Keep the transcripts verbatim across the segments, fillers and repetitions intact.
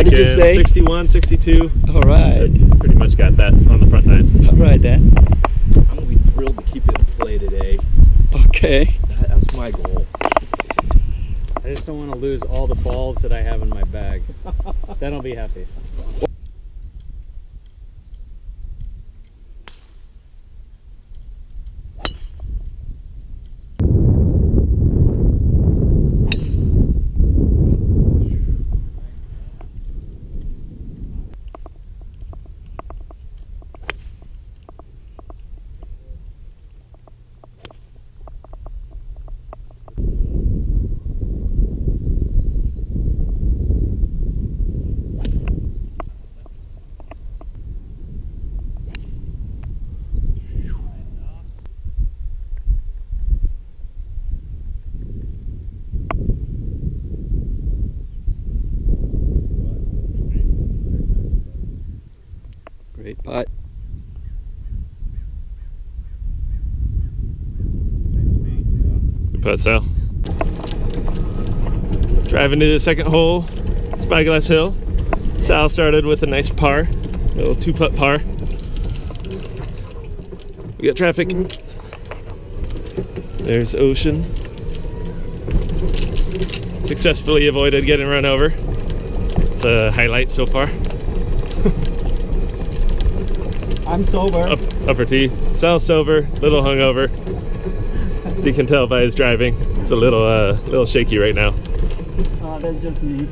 What did you say? sixty-one, sixty-two. All right. I pretty much got that on the front nine. All right then. I'm gonna be thrilled to keep it in play today. Okay. That, that's my goal. I just don't want to lose all the balls that I have in my bag. Then I'll be happy. Great putt. Good putt, Sal. Driving to the second hole, Spyglass Hill. Sal started with a nice par, a little two putt par. We got traffic. There's Ocean. Successfully avoided getting run over. It's a highlight so far. I'm sober. Up, upper tee. Sal's sober, little hungover. As you can tell by his driving, it's a little, uh, little shaky right now. Oh, that's just me.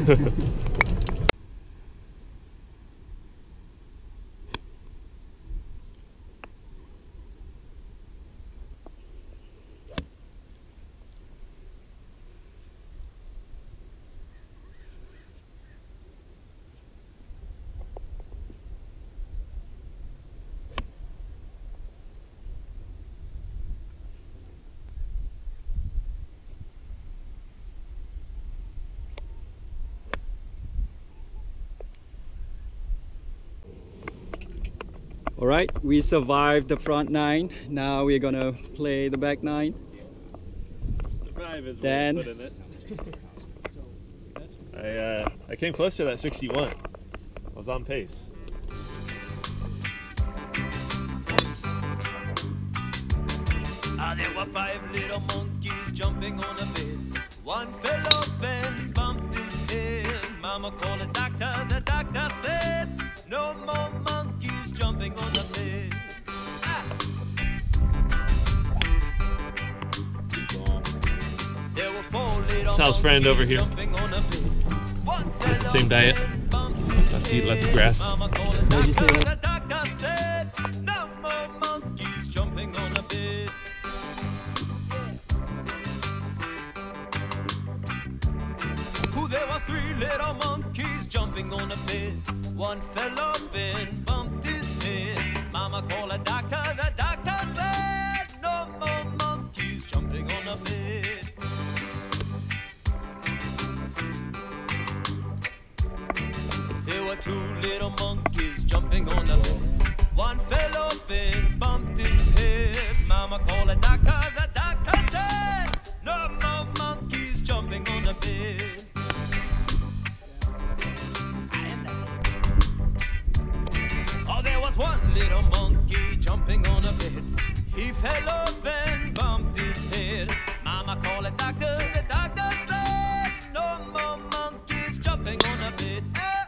All right, we survived the front nine. Now we're gonna play the back nine. Survive is Then- what I put in it. I, uh, I came close to that sixty-one. I was on pace. Ah, there were five little monkeys jumping on a bed. One fell off and bumped his head. Mama called a doctor, the doctor said, no more monkeys jumping on the bed. Ah. There were four little Sal's friend over here. jumping on a bed. One fell Same off diet. and bumped his Lots to eat, lots of head. grass. Mama called a What'd you doctor, say? the doctor said, no more monkeys jumping on the bed. Who there were three little monkeys jumping on a bed. One fell off and bumped his head. Mama called a doctor, the doctor said, no more monkeys jumping on a bed. There were two little monkeys jumping on a bed. One fell off and bumped his head. Mama called a doctor, the doctor said, no more monkeys jumping on a bed. Oh, there was one little monkey jumping on a bed. He fell off and bumped his head. Mama called a doctor, the doctor said, no more monkeys jumping on a bed. Eh.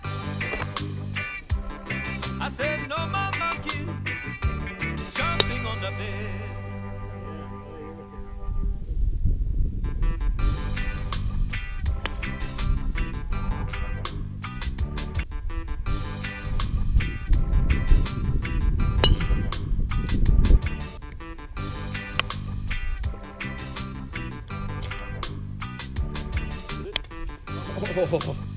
I said, no more monkeys jumping on the bed. Oh.